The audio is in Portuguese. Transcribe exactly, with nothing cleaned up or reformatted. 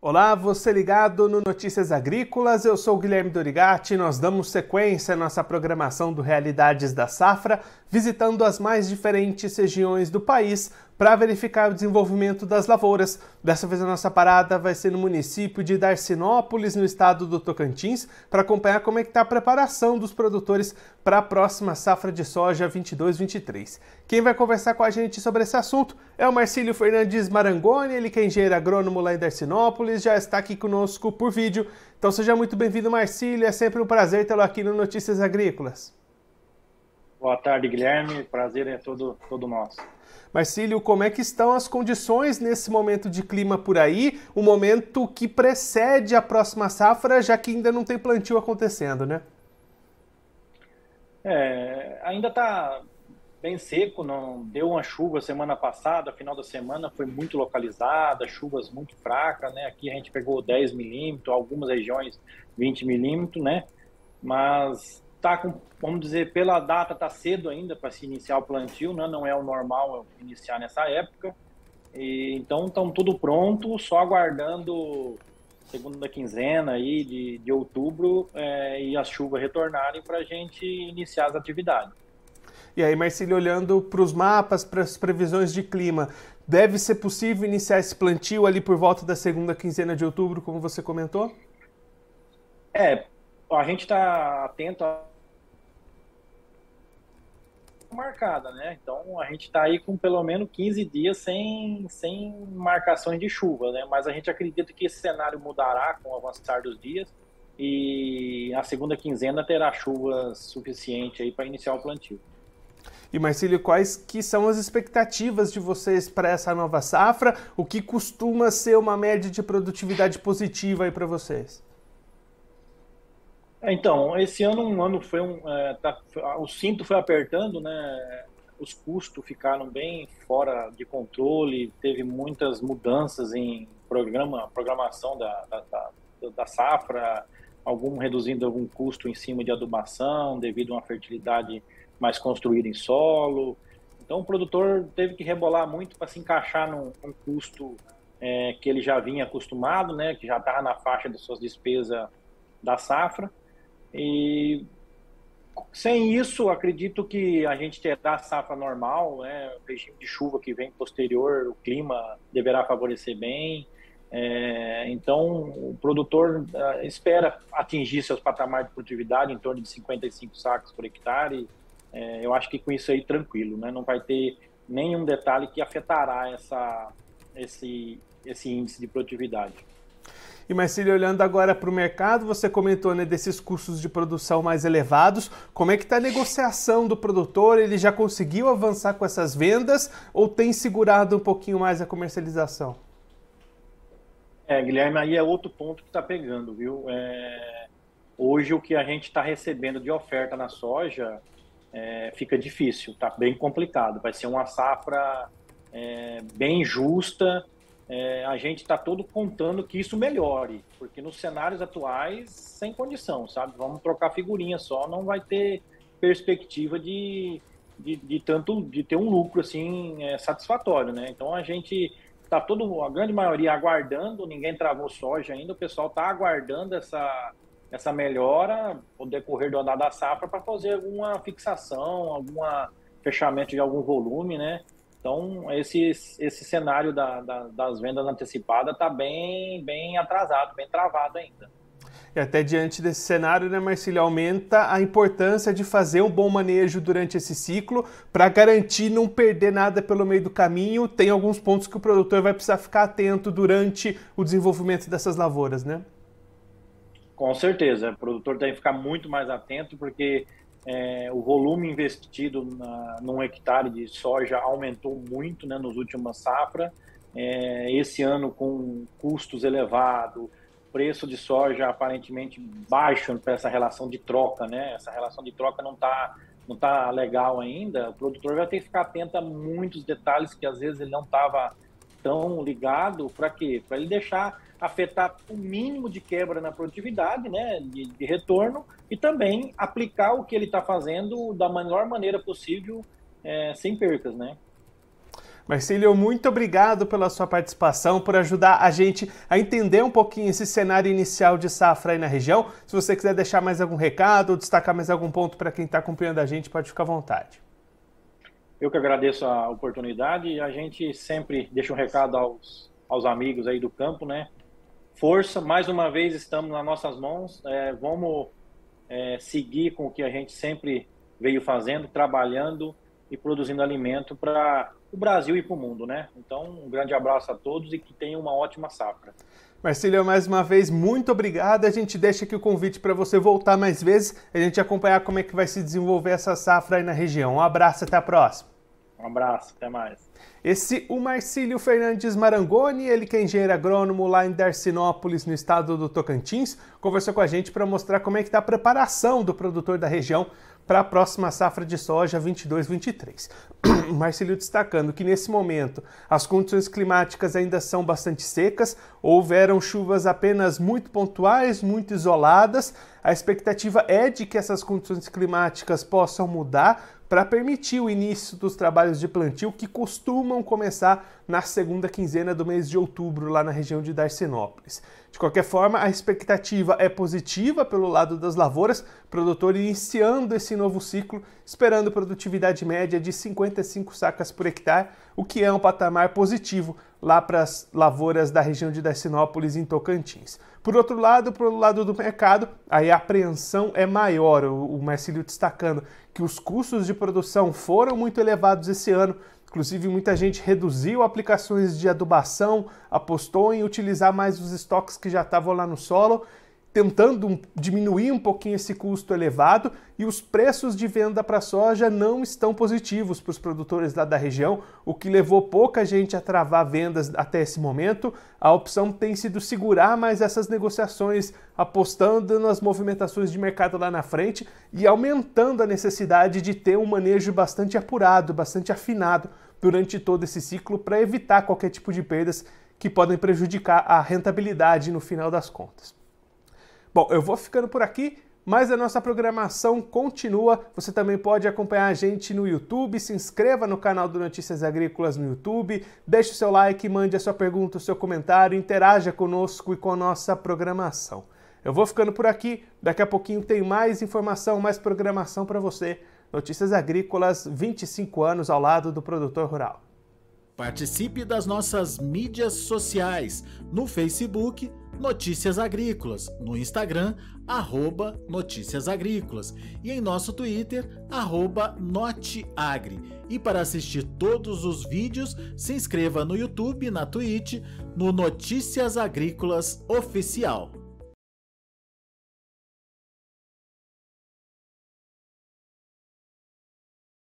Olá, você ligado no Notícias Agrícolas, eu sou o Guilherme Dorigatti, nós damos sequência à nossa programação do Realidades da Safra, visitando as mais diferentes regiões do país para verificar o desenvolvimento das lavouras. Dessa vez a nossa parada vai ser no município de Darcinópolis, no estado do Tocantins, para acompanhar como é que está a preparação dos produtores para a próxima safra de soja vinte e dois vinte e três. Quem vai conversar com a gente sobre esse assunto é o Marcílio Fernandes Marangoni, ele que é engenheiro agrônomo lá em Darcinópolis, já está aqui conosco por vídeo. Então seja muito bem-vindo, Marcílio, é sempre um prazer tê-lo aqui no Notícias Agrícolas. Boa tarde, Guilherme, prazer é todo, todo nosso. Marcílio, como é que estão as condições nesse momento de clima por aí, o momento que precede a próxima safra, já que ainda não tem plantio acontecendo, né? É, ainda está bem seco, não deu uma chuva semana passada, final da semana foi muito localizada, chuvas muito fracas, né? Aqui a gente pegou dez milímetros, algumas regiões vinte milímetros, né? Mas tá com, vamos dizer, pela data está cedo ainda para se iniciar o plantio, né? Não é o normal iniciar nessa época. E, então estão tudo pronto, só aguardando segunda quinzena aí de, de outubro é, e as chuvas retornarem para a gente iniciar as atividades. E aí, Marcílio, olhando para os mapas, para as previsões de clima, deve ser possível iniciar esse plantio ali por volta da segunda quinzena de outubro, como você comentou? É, a gente está atento a marcada, né? Então a gente está aí com pelo menos quinze dias sem, sem marcações de chuva, né? Mas a gente acredita que esse cenário mudará com o avançar dos dias e a segunda quinzena terá chuva suficiente aí para iniciar o plantio. E Marcílio, quais que são as expectativas de vocês para essa nova safra? O que costuma ser uma média de produtividade positiva aí para vocês? Então, esse ano um ano foi um, é, tá, o cinto foi apertando, né? Os custos ficaram bem fora de controle, teve muitas mudanças em programa, programação da, da, da, da safra, algum reduzindo algum custo em cima de adubação devido a uma fertilidade mais construída em solo. Então, o produtor teve que rebolar muito para se encaixar num, num custo é, que ele já vinha acostumado, né? Que já estava na faixa das suas despesas da safra. E sem isso, acredito que a gente terá safra normal, né? O regime de chuva que vem posterior, o clima deverá favorecer bem. É, então, o produtor uh, espera atingir seus patamares de produtividade em torno de cinquenta e cinco sacos por hectare. É, eu acho que com isso aí tranquilo, né? Não vai ter nenhum detalhe que afetará essa, esse, esse índice de produtividade. E Marcílio, olhando agora para o mercado, você comentou, né, desses custos de produção mais elevados. Como é que está a negociação do produtor? Ele já conseguiu avançar com essas vendas ou tem segurado um pouquinho mais a comercialização? É, Guilherme, aí é outro ponto que está pegando, viu? É, hoje o que a gente está recebendo de oferta na soja é, fica difícil, está bem complicado. Vai ser uma safra é, bem justa. É, a gente está todo contando que isso melhore, porque nos cenários atuais, sem condição, sabe? Vamos trocar figurinha só, não vai ter perspectiva de, de, de tanto de ter um lucro assim é, satisfatório, né? Então a gente está todo, a grande maioria aguardando, ninguém travou soja ainda, o pessoal está aguardando essa, essa melhora no decorrer do andar da safra para fazer alguma fixação, alguma fechamento de algum volume, né? Então, esse, esse cenário da, da, das vendas antecipadas está bem, bem atrasado, bem travado ainda. E até diante desse cenário, né, Marcílio, aumenta a importância de fazer um bom manejo durante esse ciclo para garantir não perder nada pelo meio do caminho. Tem alguns pontos que o produtor vai precisar ficar atento durante o desenvolvimento dessas lavouras, né? Com certeza, o produtor tem que ficar muito mais atento porque É, o volume investido na, num hectare de soja aumentou muito, né, nos últimos safras. É, esse ano com custos elevados, preço de soja aparentemente baixo para essa relação de troca, né? Essa relação de troca não está não tá legal ainda. O produtor vai ter que ficar atento a muitos detalhes que às vezes ele não estava tão ligado. Para quê? Para ele deixar afetar o mínimo de quebra na produtividade, né, de, de retorno, e também aplicar o que ele está fazendo da melhor maneira possível, é, sem percas, né? Marcílio, muito obrigado pela sua participação, por ajudar a gente a entender um pouquinho esse cenário inicial de safra aí na região. Se você quiser deixar mais algum recado ou destacar mais algum ponto para quem está acompanhando a gente, pode ficar à vontade. Eu que agradeço a oportunidade e a gente sempre deixa um recado aos, aos amigos aí do campo, né? Força, mais uma vez estamos nas nossas mãos, é, vamos é, seguir com o que a gente sempre veio fazendo, trabalhando e produzindo alimento para o Brasil e para o mundo, né? Então, um grande abraço a todos e que tenham uma ótima safra. Marcílio, mais uma vez, muito obrigado. A gente deixa aqui o convite para você voltar mais vezes, a gente acompanhar como é que vai se desenvolver essa safra aí na região. Um abraço, até a próxima. Um abraço, até mais. Esse o Marcílio Fernandes Marangoni, ele que é engenheiro agrônomo lá em Darcinópolis, no estado do Tocantins, conversou com a gente para mostrar como é que está a preparação do produtor da região para a próxima safra de soja vinte e dois vinte e três. Marcílio destacando que nesse momento as condições climáticas ainda são bastante secas, houveram chuvas apenas muito pontuais, muito isoladas. A expectativa é de que essas condições climáticas possam mudar para permitir o início dos trabalhos de plantio que costumam começar na segunda quinzena do mês de outubro lá na região de Darcinópolis. De qualquer forma, a expectativa é positiva pelo lado das lavouras, produtor iniciando esse novo ciclo, esperando produtividade média de cinquenta e cinco sacas por hectare, o que é um patamar positivo lá para as lavouras da região de Darcinópolis em Tocantins. Por outro lado, pelo lado do mercado, aí a apreensão é maior, o Marcílio destacando que os custos de produção foram muito elevados esse ano. Inclusive, muita gente reduziu aplicações de adubação, apostou em utilizar mais os estoques que já estavam lá no solo, tentando diminuir um pouquinho esse custo elevado, e os preços de venda para a soja não estão positivos para os produtores lá da região, o que levou pouca gente a travar vendas até esse momento. A opção tem sido segurar mais essas negociações, apostando nas movimentações de mercado lá na frente e aumentando a necessidade de ter um manejo bastante apurado, bastante afinado durante todo esse ciclo para evitar qualquer tipo de perdas que podem prejudicar a rentabilidade no final das contas. Bom, eu vou ficando por aqui, mas a nossa programação continua. Você também pode acompanhar a gente no YouTube, se inscreva no canal do Notícias Agrícolas no YouTube, deixe o seu like, mande a sua pergunta, o seu comentário, interaja conosco e com a nossa programação. Eu vou ficando por aqui, daqui a pouquinho tem mais informação, mais programação para você. Notícias Agrícolas, vinte e cinco anos ao lado do produtor rural. Participe das nossas mídias sociais, no Facebook, Notícias Agrícolas, no Instagram, arroba Notícias Agrícolas e em nosso Twitter, arroba Noteagri. E para assistir todos os vídeos, se inscreva no YouTube, na Twitch, no Notícias Agrícolas Oficial.